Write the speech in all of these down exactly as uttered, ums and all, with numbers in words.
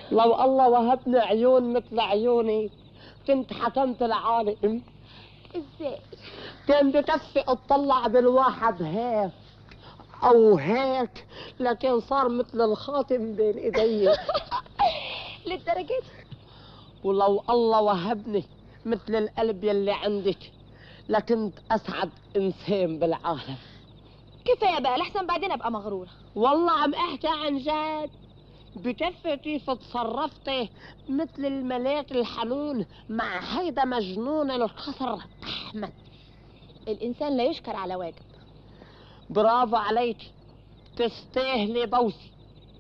لو الله وهبني عيون مثل عيوني كنت حكمت العالم. ازاي؟ كان بكفي اطلع بالواحد هيك او هيك، لكن صار مثل الخاتم بين ايدي. للدرجة دي؟ ولو الله وهبني مثل القلب يلي عندك لكنت اسعد انسان بالعالم. كفايه بقى لحسن بعدين ابقى مغروره. والله عم احكي عن جد. بكفي كيف تصرفتي مثل الملاك الحنون مع هيدا مجنون القصر احمد. الانسان لا يشكر على واجب. برافو عليك، تستاهلي بوسي.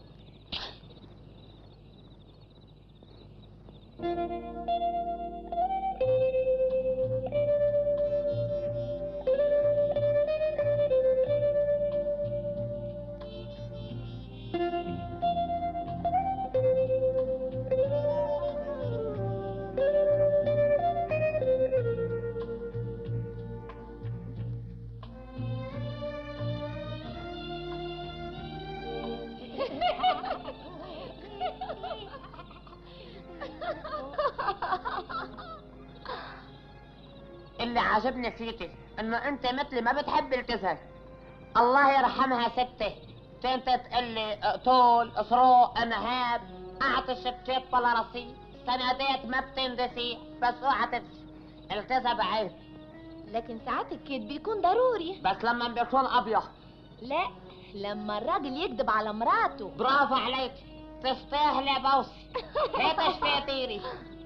اللي عجبني فيكي انه انت مثلي ما بتحب الكسل. الله يرحمها ستي كانت تقلي طول سروق انهاب اعطي الشتات بلا رصيد، سندات ما بتندسي بس اوعى تنسي الكذب عيب. لكن ساعات الكذب بيكون ضروري. بس لما بيكون ابيض. لا، لما الراجل يكذب على مراته. برافو عليك، تستاهلي بوسي. هيك شفيتيري.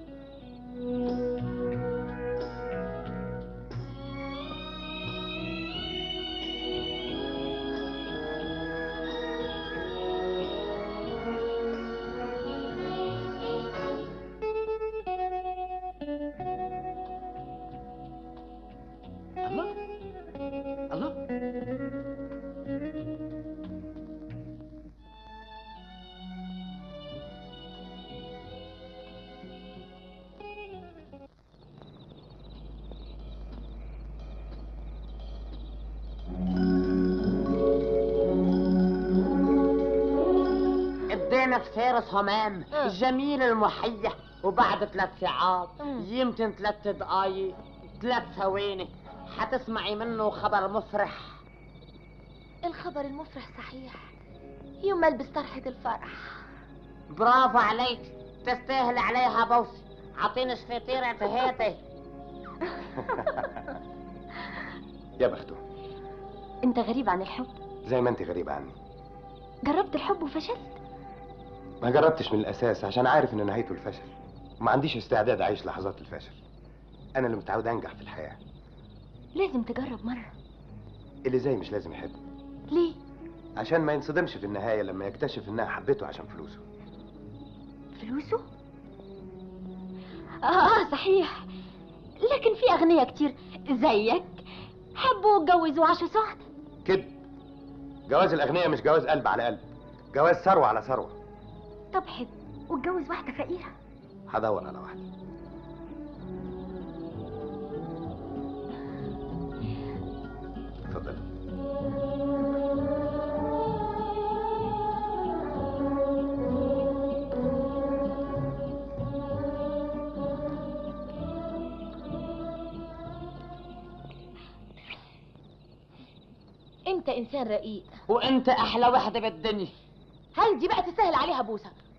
الله الله قدامك فارس همام الجميل المحيح، وبعد ثلاث ساعات يمكن ثلاث دقايق ثلاث ثواني حتسمعي منه خبر مفرح. الخبر المفرح صحيح يوم ما البس طرحة الفرح. برافو عليك، تستاهل عليها بوسي. عطيني شفيتيرة هاتي. يا بختو. انت غريب عن الحب زي ما انت غريبة عني. جربت الحب وفشلت؟ ما جربتش من الاساس عشان عارف ان نهايته الفشل، وما عنديش استعداد اعيش لحظات الفشل. انا اللي متعود انجح في الحياة. لازم تجرب مرة. اللي زي مش لازم يحب. ليه؟ عشان ما ينصدمش في النهاية لما يكتشف انها حبته عشان فلوسه. فلوسه؟ اه صحيح، لكن في اغنياء كتير زيك حبوا واتجوزوا وعاشوا سعد. كده جواز الاغنياء مش جواز قلب على قلب، جواز ثروة على ثروة. طب حب واتجوز واحدة فقيرة. هدور على واحدة. اتفضل. انت انسان رقيق، وانت احلى واحدة بالدنيا. هل دي بقى تسهل عليها بوسة؟